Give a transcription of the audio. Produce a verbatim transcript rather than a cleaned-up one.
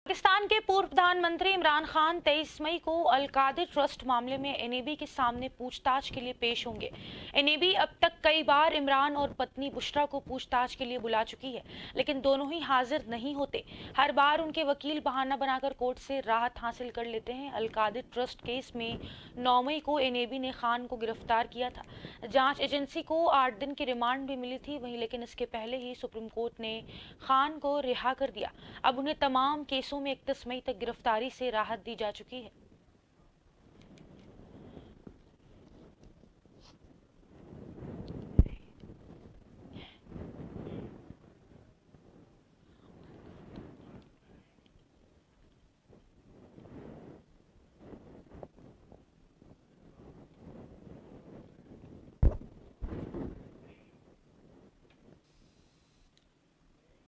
पाकिस्तान के पूर्व प्रधानमंत्री इमरान खान तेईस मई को अल-कादिर ट्रस्ट मामले में एन ए बी के सामने पूछताछ के लिए पेश होंगे। एन ए बी अब तक कई बार इमरान और पत्नी बुशरा को पूछताछ के लिए बुला चुकी है, लेकिन दोनों ही हाजिर नहीं होते। हर बार उनके वकील बहाना बनाकर कोर्ट से राहत हासिल कर लेते हैं। अल-कादिर ट्रस्ट केस में नौ मई को एन ए बी ने खान को गिरफ्तार किया था। जांच एजेंसी को आठ दिन की रिमांड भी मिली थी, वहीं लेकिन इसके पहले ही सुप्रीम कोर्ट ने खान को रिहा कर दिया। अब उन्हें तमाम केसों में इकतीस मई तक गिरफ्तारी से राहत दी जा चुकी है।